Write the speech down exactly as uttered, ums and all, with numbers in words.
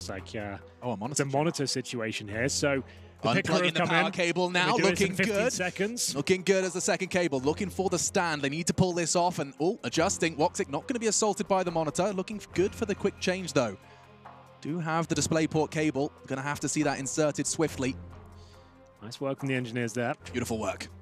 like uh, oh, a monitor, it's a monitor situation here. So the unplugging the power in. cable now, looking good. Seconds. Looking good as the second cable, looking for the stand. They need to pull this off and, oh, adjusting. Woxic not going to be assaulted by the monitor. Looking good for the quick change, though. Do have the DisplayPort cable. Going to have to see that inserted swiftly. Nice work from the engineers there. Beautiful work.